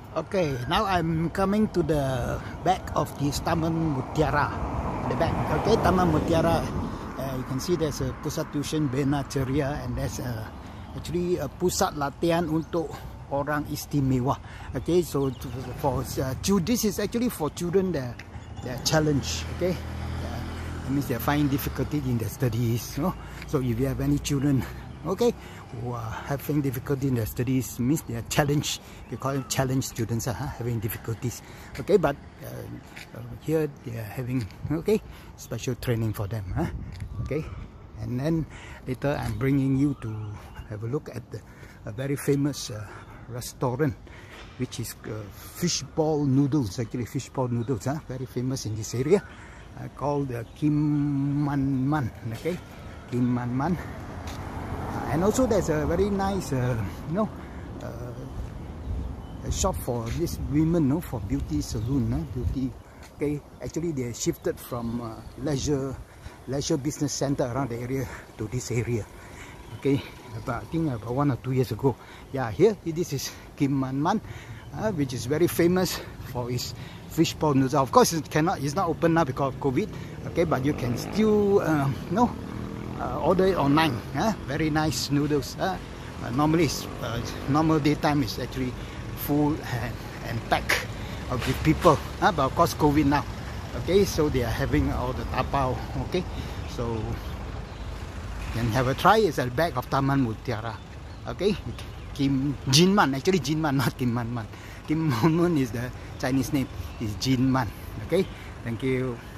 Okay, now I'm coming to the back of the Taman Mutiara. The back, okay, Taman Mutiara. You can see there's a pusat tuition Bina Ceria, and there's actually a pusat latihan untuk orang istimewa. Okay, so for this is actually for children their challenge. Okay, that means they're finding difficulty in their studies. You know? So if you have any children, okay, who are having difficulty in their studies, means they are challenged. We call them challenge students, having difficulties. Okay, but here they are having special training for them. Okay, and then later I'm bringing you to have a look at a very famous restaurant, which is fishball noodles. Actually, fishball noodles, very famous in this area, called Kim Man Man. Okay, Kim Man Man. And also there's a very nice a shop for these women, for beauty salon, beauty. Okay, actually they shifted from leisure business center around the area to this area. Okay, I think about 1 or 2 years ago. Yeah, here this is Kim Man Man, which is very famous for its fishball noodles. Of course, it's not open now because of COVID. Okay, but you can still order it online. Very nice noodles. Normally, normal daytime is actually full and packed with people. But of course, COVID now. Okay, so they are having all the tapao. Okay, so you can have a try. It's at the back of Taman Mutiara. Okay, Jin Man. Actually, Jin Man, not Kim Man Man. Kim Man Man is the Chinese name. Is Jin Man. Okay, thank you.